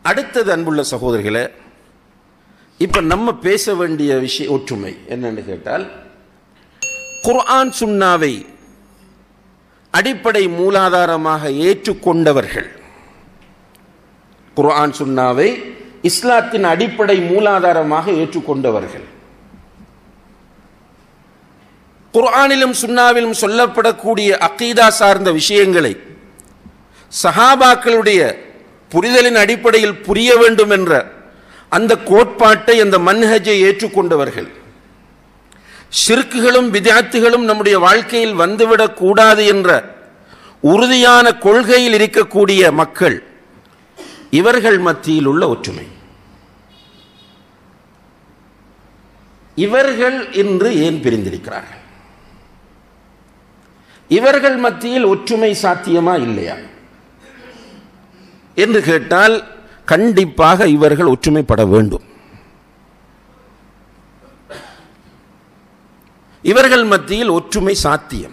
அடுத்தது அன்புள்ள சகோதரர்களே, இப்ப நம்ம பேச வேண்டிய விஷயம் ஒற்றுமை என்னன்னு கேட்டால், குர்ஆன் சுன்னாவை அடிப்படை மூலாதாரமாக ஏற்றுக்கொண்டவர்கள், குர்ஆன் சுன்னாவை இஸ்லாத்தின் அடிப்படை மூலாதாரமாக ஏற்றுக்கொண்டவர்கள், குர்ஆனிலும் சுன்னாவிலும் சொல்லப்படக்கூடிய அகீதா சார்ந்த விஷயங்களை சஹாபாக்களுடைய புரிதலின் அடிப்படையில் புரிய வேண்டும் என்ற அந்த கோட்பாட்டை, அந்த மன்ஹஜை ஏற்றுக்கொண்டவர்கள், ஷிர்க்குகளும் பித்அத்துகளும் நம்முடைய வாழ்க்கையில் வந்துவிடக் கூடாது என்ற உறுதியான கொள்கையில் இருக்கக்கூடிய மக்கள், இவர்கள் மத்தியில் உள்ள ஒற்றுமை. இவர்கள் இன்று ஏன் பிரிந்திருக்கிறார்கள்? இவர்கள் மத்தியில் ஒற்றுமை சாத்தியமா இல்லையா என்று கேட்டால், கண்டிப்பாக இவர்கள் ஒற்றுமைப்பட வேண்டும். இவர்கள் மத்தியில் ஒற்றுமை சாத்தியம்.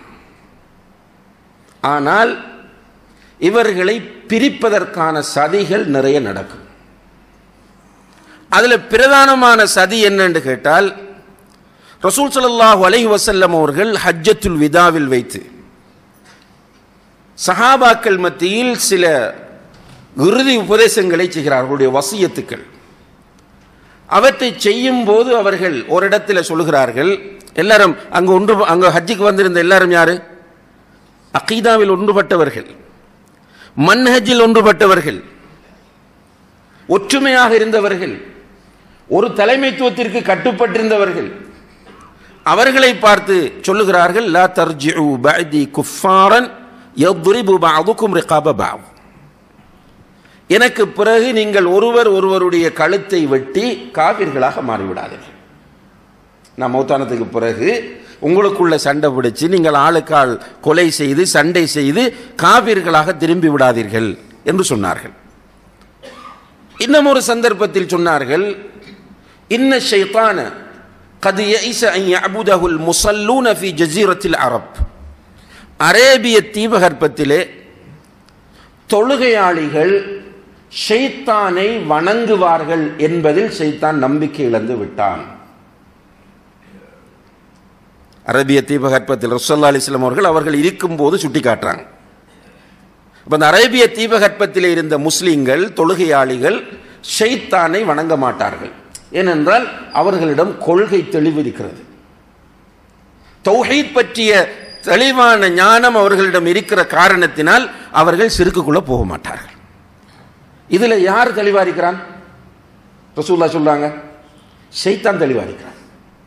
ஆனால் இவர்களை பிரிப்பதற்கான சதிகள் நிறைய நடக்கும். அதில் பிரதானமான சதி என்னன்னு கேட்டால், ரசூல் ஸல்லல்லாஹு அலைஹி வஸல்லம் அவர்கள் ஹஜ்ஜத்துல் விதாவில் வைத்து சஹாபாக்கள் மத்தியில் சில இறுதி உபதேசங்களை செய்கிறார்களுடைய வசியத்துக்கள். அவற்றை செய்யும் போது அவர்கள் ஒரு இடத்துல சொல்லுகிறார்கள், எல்லாரும் அங்கு ஹஜ்ஜுக்கு வந்திருந்த எல்லாரும் யாரு? அகீதாவில் ஒன்றுபட்டவர்கள், மன்ஹஜில் ஒன்றுபட்டவர்கள், ஒற்றுமையாக இருந்தவர்கள், ஒரு தலைமைத்துவத்திற்கு கட்டுப்பட்டிருந்தவர்கள். அவர்களை பார்த்து சொல்லுகிறார்கள், லா தர்ஜிஉ பஅதி குஃபாரன் யضربு பஅதுகும் ரிகாப பஅத். எனக்கு பிறகு நீங்கள் ஒருவர் ஒருவருடைய கழுத்தை வெட்டி காபிர்களாக மாறிவிடாதீர்கள். நான் மௌத்தானத்துக்கு பிறகு உங்களுக்குள்ள சண்டை பிடிச்சு நீங்கள் ஆளுக்கால் கொலை செய்து சண்டை செய்து காபிர்களாக திரும்பி விடாதீர்கள் என்று சொன்னார்கள். இன்னும் ஒரு சந்தர்ப்பத்தில் சொன்னார்கள், இன்ன ஷைத்தான قد يئس أن يعبده المصلون في جزيرة العرب. அரேபிய தீபகற்பத்திலே தொழுகையாளிகள் ஷைத்தானை வணங்குவார்கள் என்பதில் ஷைத்தான் நம்பிக்கை இழந்து விட்டான். அரேபிய தீபகற்பத்தில் ரசூலுல்லாஹி அலைஹி வஸல்லம் அவர்கள் இருக்கும் போது சுட்டி காட்டுறாங்க. அப்ப அந்த அரேபிய தீபகற்பத்திலே இருந்த முஸ்லிம்கள் தொழுகையாளிகள் ஷைத்தானை வணங்க மாட்டார்கள். ஏனென்றால் அவர்களிடம் கொள்கை தெளிவு இருக்கிறது. தௌஹீத் பற்றிய தெளிவான ஞானம் அவர்களிடம் இருக்கிற காரணத்தினால் அவர்கள் ஷிர்க்குக்குள்ள போக மாட்டார்கள். இதுல யார் தெளிவா இருக்கிறான்? ரசூலுல்லாஹ் சொல்றாங்க, ஷைத்தான் தெளிவா இருக்கிறான்.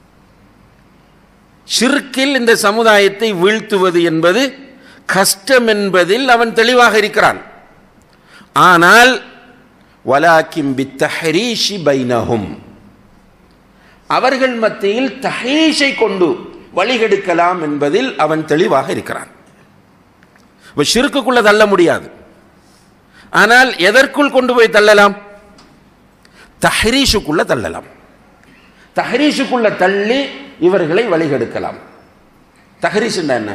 ஷிர்கில் இந்த சமுதாயத்தை வீழ்த்துவது என்பது கஷ்டம் என்பதில் அவன் தெளிவாக இருக்கிறான். ஆனால் வலாக்கின் பித்தஹரீஷி பைனஹும், அவர்கள் மத்தியில் தஹரீஷை கொண்டு வழிகெடுக்கலாம் என்பதில் அவன் தெளிவாக இருக்கிறான். ஷிர்க்குக்குள்ள தள்ள முடியாது. ஆனால் எதற்குள் கொண்டு போய் தள்ளலாம்? தஹரீஷுக்குள்ள தள்ளலாம். தஹரீஷுக்குள்ள தள்ளி இவர்களை வழிகெடுக்கலாம். தஹரீஷ் என்ன?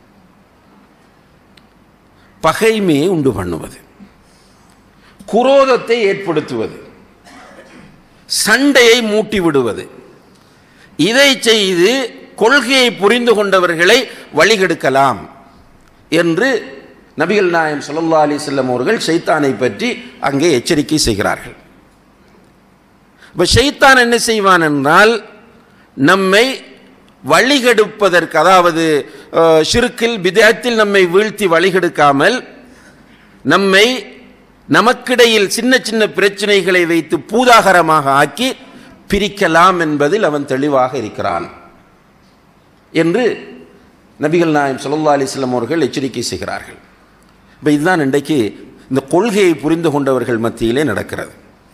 பகைமையை உண்டு பண்ணுவது, குரோதத்தை ஏற்படுத்துவது, சண்டையை மூட்டி விடுவது. இதை செய்து கொள்கையை புரிந்து கொண்டவர்களை வழிகெடுக்கலாம் என்று நபிகள் நாயகம் ஸல்லல்லாஹு அலைஹி வஸல்லம் அவர்கள் ஷைத்தானை பற்றி அங்கே எச்சரிக்கை செய்கிறார்கள். இப்ப ஷைத்தான் என்ன செய்வான் என்றால், நம்மை வழிகெடுப்பதற்கு, அதாவது ஷிர்கில் பித்அத்தில் நம்மை வீழ்த்தி வழிகெடுக்காமல் நம்மை நமக்கிடையில் சின்ன சின்ன பிரச்சனைகளை வைத்து பூதாகரமாக ஆக்கி பிரிக்கலாம் என்பதில் அவன் தெளிவாக இருக்கிறான் என்று நபிகள் நாயகம் ஸல்லல்லாஹு அலைஹி வஸல்லம் அவர்கள் எச்சரிக்கை செய்கிறார்கள். இப்போ இதுதான் இன்றைக்கு இந்த கொள்கையை புரிந்து கொண்டவர்கள் மத்தியிலே நடக்கிறது.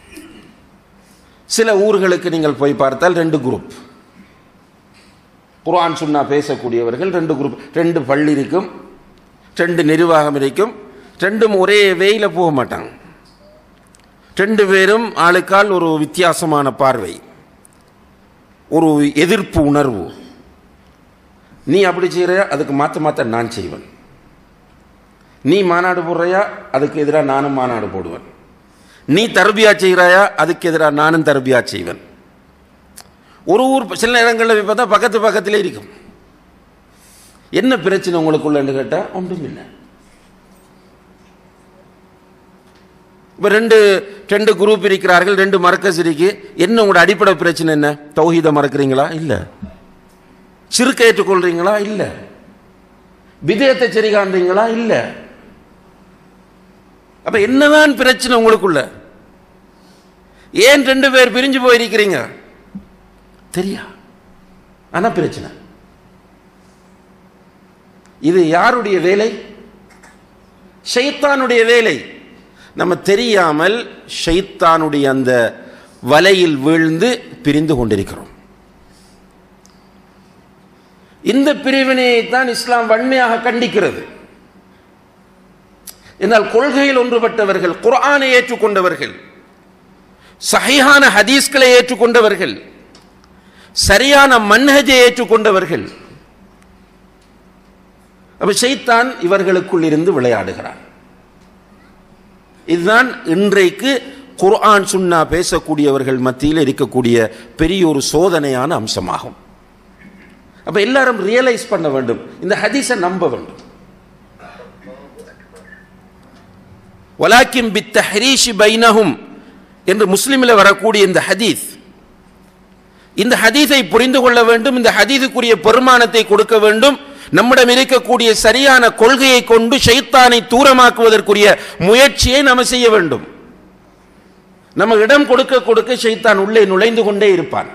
சில ஊர்களுக்கு நீங்கள் போய் பார்த்தால் ரெண்டு குரூப், குர்ஆன் சுன்னா பேசக்கூடியவர்கள் ரெண்டு குரூப், ரெண்டு பள்ளி இருக்கும், ரெண்டு நிர்வாகம் இருக்கும், ரெண்டும் ஒரே வேயில போக மாட்டாங்க. ரெண்டு பேரும் ஆளுக்கால் ஒரு வித்தியாசமான பார்வை, ஒரு எதிர்ப்பு உணர்வு. நீ அப்படி செய்கிறையா, அதுக்கு மாற்ற நான் செய்வேன். நீ மாநாடு போடுறையா, அதுக்கு எதிராக நானும் மாநாடு போடுவேன். நீ தர்பியா செய்கிறாயா, அதுக்கு எதிராக நானும் தர்பியா செய்வேன். ஒரு ஊர் சில இடங்களில் பார்த்தா பக்கத்திலே இருக்கும். என்ன பிரச்சனை உங்களுக்குள்ளன்னு கேட்டால் ஒன்றும் இல்லை. இப்போ ரெண்டு குரூப் இருக்கிறார்கள், 2 மர்க்கஸ் இருக்கு. என்ன உங்களோட அடிப்படை பிரச்சனை என்ன? தௌஹீதை மறக்கிறீங்களா? இல்லை. சிறுக்கை ஏற்றுக்கொள்றீங்களா? இல்லை. விதயத்தை சரி காண்றீங்களா? இல்லை. அப்ப என்னதான் பிரச்சனை உங்களுக்குள்ள? ஏன் 2 பேர் பிரிஞ்சு போயிருக்கிறீங்க? தெரியா, ஆனா பிரச்சனை. இது யாருடைய வேலை? ஷைத்தானுடைய வேலை. நம்ம தெரியாமல் ஷைத்தானுடைய அந்த வலையில் வீழ்ந்து பிரிந்து கொண்டிருக்கிறோம். இந்த பிரிவினையை தான் இஸ்லாம் வன்மையாக கண்டிக்கிறது. என்னால் கொள்கையில் ஒன்றுபட்டவர்கள், குர்ஆனை ஏற்றுக்கொண்டவர்கள், சஹீஹான ஹதீஸ்களை ஏற்றுக்கொண்டவர்கள், சரியான மன்ஹஜை ஏற்றுக்கொண்டவர்கள். அப்ப ஷைத்தான் இவர்களுக்குள் இருந்து விளையாடுகிறான். இதுதான் இன்றைக்கு குர்ஆன் சுன்னா பேசக்கூடியவர்கள் மத்தியில் இருக்கக்கூடிய பெரிய ஒரு சோதனையான அம்சமாகும். அப்ப எல்லாரும் ரியலைஸ் பண்ண வேண்டும், இந்த ஹதீஸை நம்ப வேண்டும். வலாக்கின் பித்தஹ்ரீஷி பைனஹும் என்று முஸ்லிமில் வரக்கூடிய இந்த ஹதீஸ், இந்த ஹதீஸை புரிந்து கொள்ள வேண்டும். இந்த ஹதீஸுக்குரிய பெருமானத்தை கொடுக்க வேண்டும். நம்மிடம் இருக்கக்கூடிய சரியான கொள்கையை கொண்டு ஷைத்தானை தூரமாக்குவதற்குரிய முயற்சியை நாம் செய்ய வேண்டும். நம்ம இடம் கொடுக்க கொடுக்க ஷைத்தான் உள்ளே நுழைந்து கொண்டே இருப்பான்.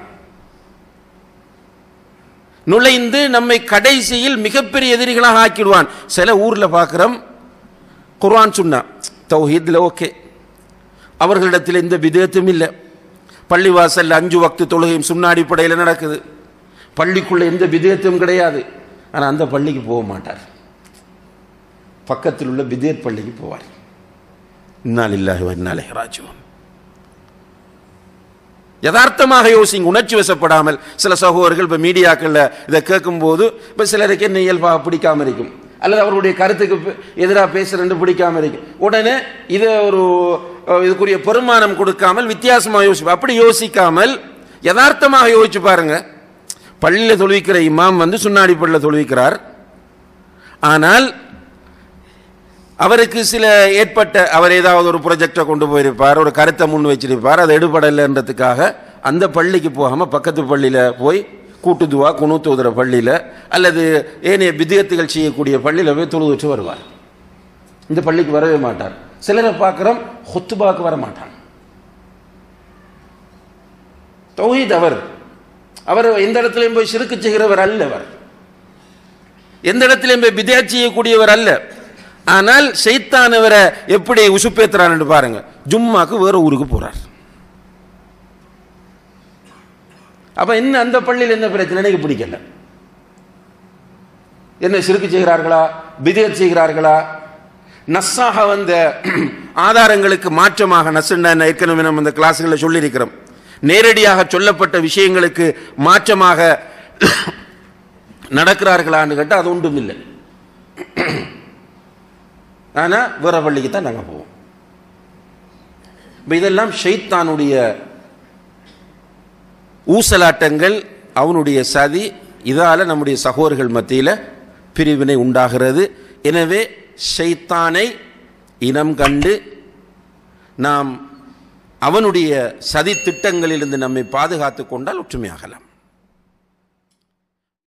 நுழைந்து நம்மை கடைசியில் மிகப்பெரிய எதிரிகளாக ஆக்கிடுவான். சில ஊர்ல பார்க்கிறோம், குர்ஆன் சுன்னா தௌஹீத்ல ஓகே, அவர்களிடத்தில் எந்த விதத்தும் இல்லை. பள்ளிவாசல் 5 வக்து தொழுகையும் சுன்னா அடிப்படையில் நடக்குது. பள்ளிக்குள்ள எந்த விதத்தும் கிடையாது. ஆனால் அந்த பள்ளிக்கு போக மாட்டார், பக்கத்தில் உள்ள பிதேத் பள்ளிக்கு போவார். இன்னா லில்லாஹி வ இன்னா இலைஹி ராஜிஊன். யதார்த்தமாக யோசிங்க, உணர்ச்சி வசப்படாமல். சில சகோதரர்கள் இப்போ மீடியாக்களில் இதை கேட்கும்போது இப்போ சிலருக்கு என்ன இயல்பாக பிடிக்காம இருக்கும், அல்லது அவருடைய கருத்துக்கு எதிராக பேசுறது பிடிக்காம இருக்கும். உடனே இதை இதுக்குரிய பெருமானம் கொடுக்காமல் வித்தியாசமாக யோசிப்போம். அப்படி யோசிக்காமல் யதார்த்தமாக யோசிச்சு பாருங்க. பள்ளியில் தொழுவிக்கிற இமாம் சுன்னாடி பள்ளியில் தொழுவிக்கிறார். ஆனால் அவருக்கு சில அவர் ஏதாவது ஒரு ப்ரொஜெக்டை கொண்டு போயிருப்பார், ஒரு கருத்தை முன் வச்சிருப்பார், அது எடுபடலைன்றதுக்காக அந்த பள்ளிக்கு போகாமல் பக்கத்து பள்ளியில் போய் கூட்டுதுவா குனூத்து ஓதுற பள்ளியில் அல்லது ஏனைய பிதியத்துகள் செய்யக்கூடிய பள்ளியில் போய் தொழுதுட்டு வருவார். இந்த பள்ளிக்கு வரவே மாட்டார். சிலரை பார்க்குறோம், ஹுத்துபாக்கு வர மாட்டான். தௌஹீத் அவர் எந்த இடத்துலையும் போய் ஷிர்க் செய்கிறவர் அல்ல, அவர் எந்த இடத்திலையும் போய் பித்அத் செய்யக்கூடியவர் அல்ல. ஆனால் ஷைத்தான் அவரை எப்படி உசுப்பேத்துறான்னு பாருங்க. ஜும்மாக்கு வேற ஊருக்கு போறார். அப்ப என்ன அந்த பள்ளியில் என்ன பிரச்சனை எனக்கு பிடிக்கல. என்ன ஷிர்க் செய்கிறார்களா, பித்அத் செய்கிறார்களா? நஸ்ஸாக வந்த ஆதாரங்களுக்கு மாற்றமாக, நஸ்ஸுன்னா ஏற்கனவே நம்ம இந்த கிளாஸ்களில் சொல்லியிருக்கிறோம், நேரடியாக சொல்லப்பட்ட விஷயங்களுக்கு மாற்றமாக நடக்கிறார்களான்னு கேட்டால் அது ஒன்றும் இல்லை. ஆனால் வேற பள்ளிக்கு தான் நாங்கள் போவோம். இதெல்லாம் ஷைத்தானுடைய ஊசலாட்டங்கள், அவனுடைய சதி. இதால் நம்முடைய சகோதரர்கள் மத்தியில் பிரிவினை உண்டாகிறது. எனவே ஷைத்தானை இனம் கண்டு நாம் அவனுடைய சதி திட்டங்களிலிருந்து நம்மை பாதுகாத்துக் கொண்டால் ஒற்றுமையாகலாம்.